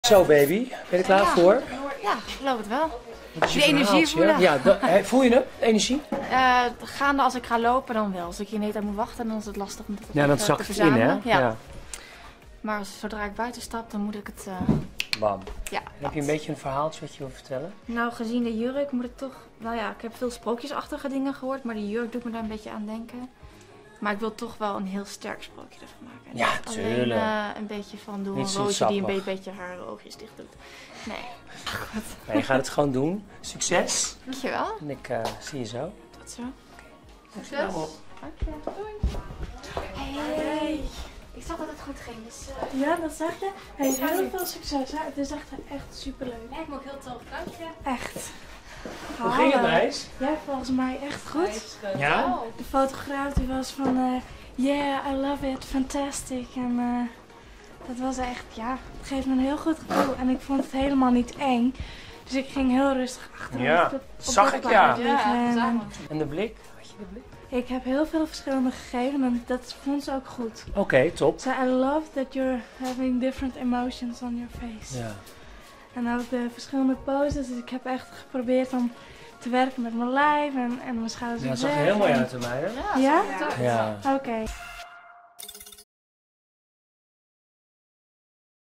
Zo baby, ben je er klaar voor? Ja, ik geloof het wel. Die energie voelen. Ja, voel je hem? Energie? Gaande als ik ga lopen dan wel. Als ik hier niet aan moet wachten, dan is het lastig om Ja, dat te zakt in, verzamelen. hè? Ja. Maar zodra ik buiten stap, dan moet ik het... Bam. Ja, Heb je een beetje een verhaaltje wat je wil vertellen? Nou, gezien de jurk moet ik toch... Nou ja, ik heb veel sprookjesachtige dingen gehoord, maar die jurk doet me daar een beetje aan denken. Maar ik wil toch wel een heel sterk sprookje ervan maken. En Ja, niet tuurlijk. alleen een beetje van doe Niet een zo roosje die een sappig. beetje haar oogjes dicht doet. Nee. Goed. Nee, je gaat het gewoon doen. Succes. Dankjewel. En ik zie je zo. Tot zo. Succes. Dank je. Doei. Hey. Ik zag dat het goed ging, dus... Ja, dat zag je. Hey, heel veel succes, hè? Het is echt superleuk. Lijkt me ook heel tof. Dank je. Echt. Hoe ging het, meis? Ja, volgens mij echt goed. Ja? De fotograaf die was van, yeah, I love it, fantastic. En dat was echt, ja, het geeft me een heel goed gevoel. En ik vond het helemaal niet eng. Dus ik ging heel rustig achterover. Ja, op zag de ik, paard ja. liggen en En de blik? Had je de blik? ik heb heel veel verschillende gegeven en dat vond ze ook goed. Oké, top. Ze zei, I love that you're having different emotions on your face. Ja. En ook de verschillende poses. Dus ik heb echt geprobeerd om te werken met mijn lijf en mijn schouders. Ja, dat zag er weg. heel mooi uit, hè, meiden. Ja? Ja. Oké.